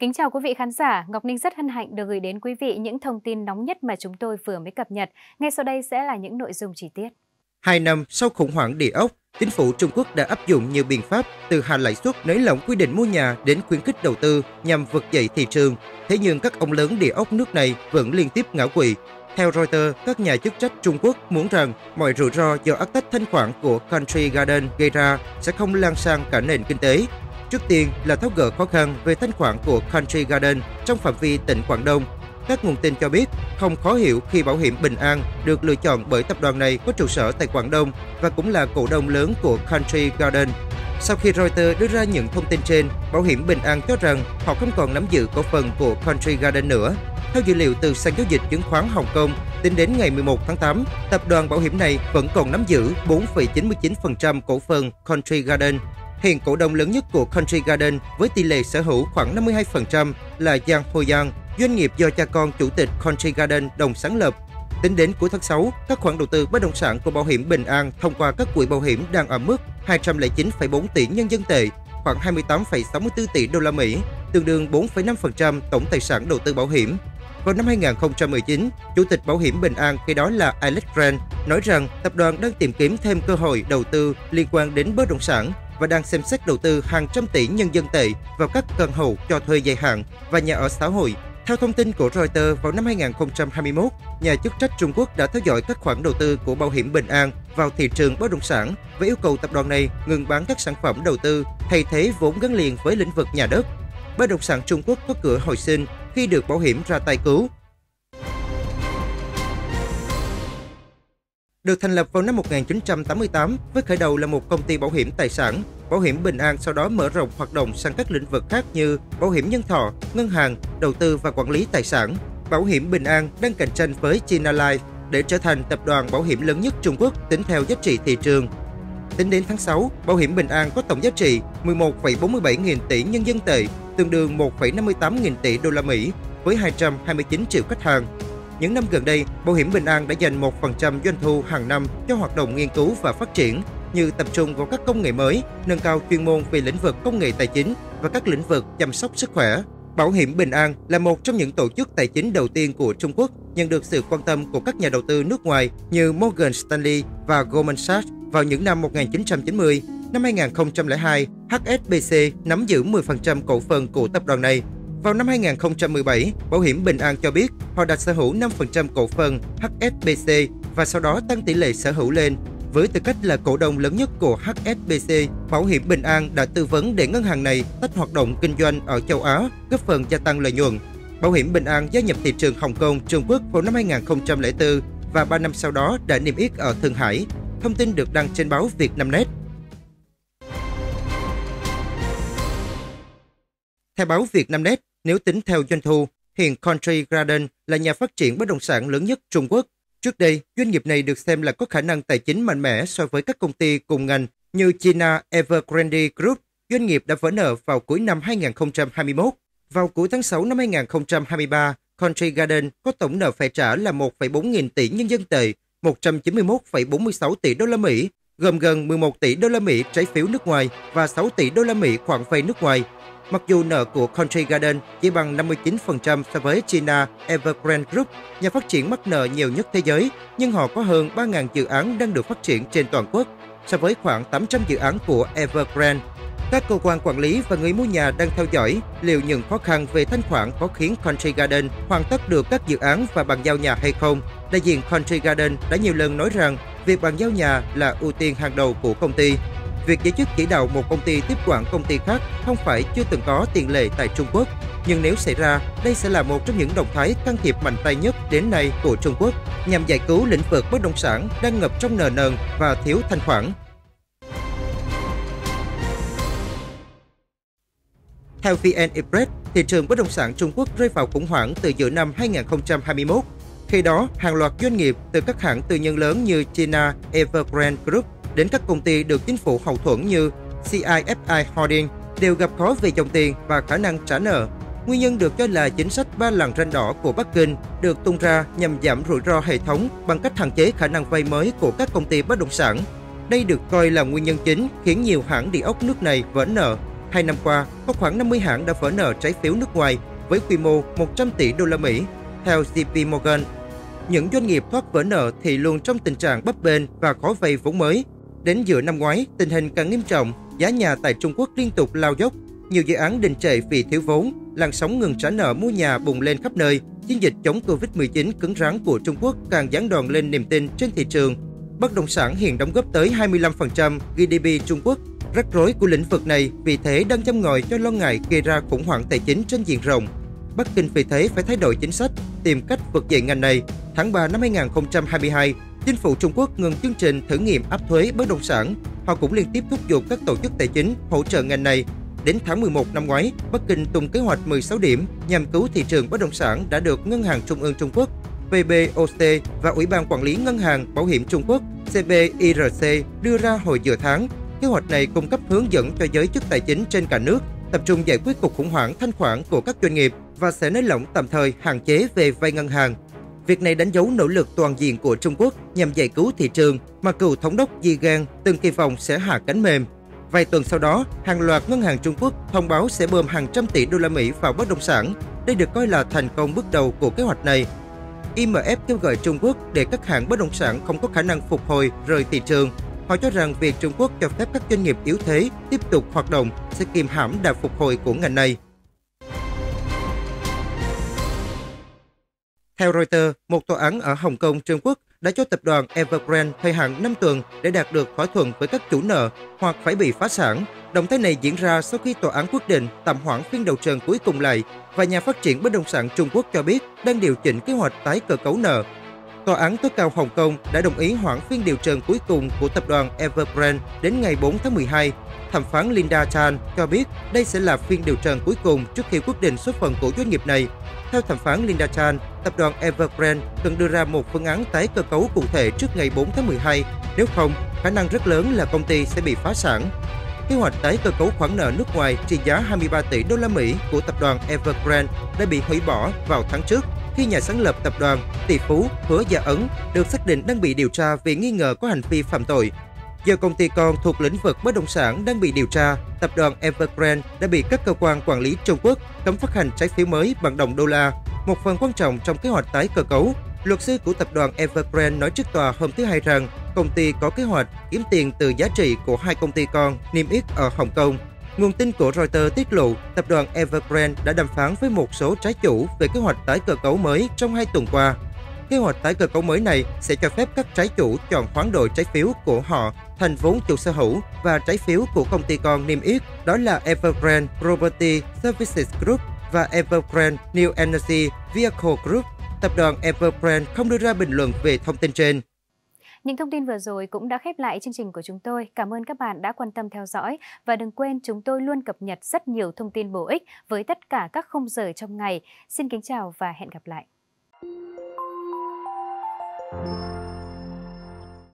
Kính chào quý vị khán giả, Ngọc Ninh rất hân hạnh được gửi đến quý vị những thông tin nóng nhất mà chúng tôi vừa mới cập nhật. Ngay sau đây sẽ là những nội dung chi tiết. 2 năm sau khủng hoảng địa ốc, chính phủ Trung Quốc đã áp dụng nhiều biện pháp từ hạ lãi suất, nới lỏng quy định mua nhà đến khuyến khích đầu tư nhằm vực dậy thị trường. Thế nhưng các ông lớn địa ốc nước này vẫn liên tiếp ngã quỵ. Theo Reuters, các nhà chức trách Trung Quốc muốn rằng mọi rủi ro do ách tách thanh khoản của Country Garden gây ra sẽ không lan sang cả nền kinh tế. Trước tiên là tháo gỡ khó khăn về thanh khoản của Country Garden trong phạm vi tỉnh Quảng Đông. Các nguồn tin cho biết không khó hiểu khi Bảo hiểm Bình An được lựa chọn bởi tập đoàn này có trụ sở tại Quảng Đông và cũng là cổ đông lớn của Country Garden. Sau khi Reuters đưa ra những thông tin trên, Bảo hiểm Bình An cho rằng họ không còn nắm giữ cổ phần của Country Garden nữa. Theo dữ liệu từ sàn giao dịch chứng khoán Hồng Kông, tính đến ngày 11 tháng 8, tập đoàn bảo hiểm này vẫn còn nắm giữ 4,99% cổ phần Country Garden. Hiện cổ đông lớn nhất của Country Garden với tỷ lệ sở hữu khoảng 52% là Yang Hoyang, doanh nghiệp do cha con chủ tịch Country Garden đồng sáng lập. Tính đến cuối tháng 6, các khoản đầu tư bất động sản của Bảo hiểm Bình An thông qua các quỹ bảo hiểm đang ở mức 209,4 tỷ nhân dân tệ, khoảng 28,64 tỷ đô la Mỹ, tương đương 4,5% tổng tài sản đầu tư bảo hiểm. Vào năm 2019, Chủ tịch Bảo hiểm Bình An khi đó là Alex Grant nói rằng tập đoàn đang tìm kiếm thêm cơ hội đầu tư liên quan đến bất động sản và đang xem xét đầu tư hàng trăm tỷ nhân dân tệ vào các căn hộ cho thuê dài hạn và nhà ở xã hội. Theo thông tin của Reuters, vào năm 2021, nhà chức trách Trung Quốc đã theo dõi các khoản đầu tư của Bảo hiểm Bình An vào thị trường bất động sản và yêu cầu tập đoàn này ngừng bán các sản phẩm đầu tư thay thế vốn gắn liền với lĩnh vực nhà đất. Bất động sản Trung Quốc có cửa hồi sinh khi được bảo hiểm ra tay cứu. Được thành lập vào năm 1988 với khởi đầu là một công ty bảo hiểm tài sản, Bảo hiểm Bình An sau đó mở rộng hoạt động sang các lĩnh vực khác như bảo hiểm nhân thọ, ngân hàng, đầu tư và quản lý tài sản. Bảo hiểm Bình An đang cạnh tranh với China Life để trở thành tập đoàn bảo hiểm lớn nhất Trung Quốc tính theo giá trị thị trường. Tính đến tháng 6, Bảo hiểm Bình An có tổng giá trị 11,47 nghìn tỷ nhân dân tệ, tương đương 1,58 nghìn tỷ đô la Mỹ với 229 triệu khách hàng. Những năm gần đây, Bảo hiểm Bình An đã dành 1% doanh thu hàng năm cho hoạt động nghiên cứu và phát triển, như tập trung vào các công nghệ mới, nâng cao chuyên môn về lĩnh vực công nghệ tài chính và các lĩnh vực chăm sóc sức khỏe. Bảo hiểm Bình An là một trong những tổ chức tài chính đầu tiên của Trung Quốc, nhận được sự quan tâm của các nhà đầu tư nước ngoài như Morgan Stanley và Goldman Sachs vào những năm 1990. Năm 2002, HSBC nắm giữ 10% cổ phần của tập đoàn này. Vào năm 2017, Bảo hiểm Bình An cho biết họ đã sở hữu 5% cổ phần HSBC và sau đó tăng tỷ lệ sở hữu lên. Với tư cách là cổ đông lớn nhất của HSBC, Bảo hiểm Bình An đã tư vấn để ngân hàng này tách hoạt động kinh doanh ở châu Á, góp phần gia tăng lợi nhuận. Bảo hiểm Bình An gia nhập thị trường Hồng Kông, Trung Quốc vào năm 2004 và 3 năm sau đó đã niêm yết ở Thượng Hải. Thông tin được đăng trên báo Vietnamnet. Theo báo Vietnamnet, nếu tính theo doanh thu, hiện Country Garden là nhà phát triển bất động sản lớn nhất Trung Quốc. Trước đây, doanh nghiệp này được xem là có khả năng tài chính mạnh mẽ so với các công ty cùng ngành như China Evergrande Group. Doanh nghiệp đã vỡ nợ vào cuối năm 2021. Vào cuối tháng 6 năm 2023, Country Garden có tổng nợ phải trả là 1,4 nghìn tỷ nhân dân tệ, 191,46 tỷ đô la Mỹ, gồm gần 11 tỷ đô la Mỹ trái phiếu nước ngoài và 6 tỷ đô la Mỹ khoản vay nước ngoài. Mặc dù nợ của Country Garden chỉ bằng 59% so với China Evergrande Group, nhà phát triển mắc nợ nhiều nhất thế giới, nhưng họ có hơn 3.000 dự án đang được phát triển trên toàn quốc, so với khoảng 800 dự án của Evergrande. Các cơ quan quản lý và người mua nhà đang theo dõi liệu những khó khăn về thanh khoản có khiến Country Garden hoàn tất được các dự án và bàn giao nhà hay không. Đại diện Country Garden đã nhiều lần nói rằng việc bàn giao nhà là ưu tiên hàng đầu của công ty. Việc giới chức chỉ đạo một công ty tiếp quản công ty khác không phải chưa từng có tiền lệ tại Trung Quốc. Nhưng nếu xảy ra, đây sẽ là một trong những động thái can thiệp mạnh tay nhất đến nay của Trung Quốc nhằm giải cứu lĩnh vực bất động sản đang ngập trong nợ nần và thiếu thanh khoản. Theo VN Express, thị trường bất động sản Trung Quốc rơi vào khủng hoảng từ giữa năm 2021. Khi đó, hàng loạt doanh nghiệp từ các hãng tư nhân lớn như China Evergrande Group đến các công ty được chính phủ hậu thuẫn như CIFI Holding đều gặp khó về dòng tiền và khả năng trả nợ. Nguyên nhân được cho là chính sách 3 làn ranh đỏ của Bắc Kinh được tung ra nhằm giảm rủi ro hệ thống bằng cách hạn chế khả năng vay mới của các công ty bất động sản. Đây được coi là nguyên nhân chính khiến nhiều hãng địa ốc nước này vỡ nợ. 2 năm qua, có khoảng 50 hãng đã vỡ nợ trái phiếu nước ngoài với quy mô 100 tỷ đô la Mỹ. Theo JP Morgan, những doanh nghiệp thoát vỡ nợ thì luôn trong tình trạng bấp bênh và khó vay vốn mới. Đến giữa năm ngoái, tình hình càng nghiêm trọng, giá nhà tại Trung Quốc liên tục lao dốc. Nhiều dự án đình trệ vì thiếu vốn, làn sóng ngừng trả nợ mua nhà bùng lên khắp nơi. Chiến dịch chống Covid-19 cứng rắn của Trung Quốc càng giáng đòn lên niềm tin trên thị trường. Bất động sản hiện đóng góp tới 25% GDP Trung Quốc. Rắc rối của lĩnh vực này vì thế đang châm ngòi cho lo ngại gây ra khủng hoảng tài chính trên diện rộng. Bắc Kinh vì thế phải thay đổi chính sách, tìm cách vực dậy ngành này. Tháng 3 năm 2022, chính phủ Trung Quốc ngừng chương trình thử nghiệm áp thuế bất động sản. Họ cũng liên tiếp thúc giục các tổ chức tài chính hỗ trợ ngành này. Đến tháng 11 năm ngoái, Bắc Kinh tung kế hoạch 16 điểm nhằm cứu thị trường bất động sản đã được Ngân hàng Trung ương Trung Quốc, PBOC và Ủy ban Quản lý Ngân hàng Bảo hiểm Trung Quốc, CBIRC đưa ra hồi giữa tháng. Kế hoạch này cung cấp hướng dẫn cho giới chức tài chính trên cả nước, tập trung giải quyết cuộc khủng hoảng thanh khoản của các doanh nghiệp và sẽ nới lỏng tạm thời hạn chế về vay ngân hàng. Việc này đánh dấu nỗ lực toàn diện của Trung Quốc nhằm giải cứu thị trường mà cựu thống đốc Yi Gang từng kỳ vọng sẽ hạ cánh mềm. Vài tuần sau đó, hàng loạt ngân hàng Trung Quốc thông báo sẽ bơm hàng trăm tỷ đô la Mỹ vào bất động sản. Đây được coi là thành công bước đầu của kế hoạch này. IMF kêu gọi Trung Quốc để các hãng bất động sản không có khả năng phục hồi rời thị trường. Họ cho rằng việc Trung Quốc cho phép các doanh nghiệp yếu thế tiếp tục hoạt động sẽ kiềm hãm đà phục hồi của ngành này. Theo Reuters, một tòa án ở Hồng Kông, Trung Quốc đã cho tập đoàn Evergrande thời hạn 5 tuần để đạt được thỏa thuận với các chủ nợ hoặc phải bị phá sản. Động thái này diễn ra sau khi tòa án quyết định tạm hoãn phiên đầu trần cuối cùng lại và nhà phát triển bất động sản Trung Quốc cho biết đang điều chỉnh kế hoạch tái cơ cấu nợ. Tòa án tối cao Hồng Kông đã đồng ý hoãn phiên điều trần cuối cùng của tập đoàn Evergrande đến ngày 4 tháng 12. Thẩm phán Linda Chan cho biết đây sẽ là phiên điều trần cuối cùng trước khi quyết định số phận của doanh nghiệp này. Theo thẩm phán Linda Chan, tập đoàn Evergrande cần đưa ra một phương án tái cơ cấu cụ thể trước ngày 4 tháng 12. Nếu không, khả năng rất lớn là công ty sẽ bị phá sản. Kế hoạch tái cơ cấu khoản nợ nước ngoài trị giá 23 tỷ đô la Mỹ của tập đoàn Evergrande đã bị hủy bỏ vào tháng trước khi nhà sáng lập tập đoàn, tỷ phú Hứa Gia Ấn được xác định đang bị điều tra vì nghi ngờ có hành vi phạm tội. Do công ty con thuộc lĩnh vực bất động sản đang bị điều tra, tập đoàn Evergrande đã bị các cơ quan quản lý Trung Quốc cấm phát hành trái phiếu mới bằng đồng đô la, một phần quan trọng trong kế hoạch tái cơ cấu. Luật sư của tập đoàn Evergrande nói trước tòa hôm thứ Hai rằng công ty có kế hoạch kiếm tiền từ giá trị của hai công ty con niêm yết ở Hồng Kông. Nguồn tin của Reuters tiết lộ, tập đoàn Evergrande đã đàm phán với một số trái chủ về kế hoạch tái cơ cấu mới trong 2 tuần qua. Kế hoạch tái cơ cấu mới này sẽ cho phép các trái chủ chọn hoán đổi trái phiếu của họ thành vốn chủ sở hữu và trái phiếu của công ty con niêm yết, đó là Evergrande Property Services Group và Evergrande New Energy Vehicle Group. Tập đoàn Evergrande không đưa ra bình luận về thông tin trên. Những thông tin vừa rồi cũng đã khép lại chương trình của chúng tôi. Cảm ơn các bạn đã quan tâm theo dõi và đừng quên chúng tôi luôn cập nhật rất nhiều thông tin bổ ích với tất cả các khung giờ trong ngày. Xin kính chào và hẹn gặp lại.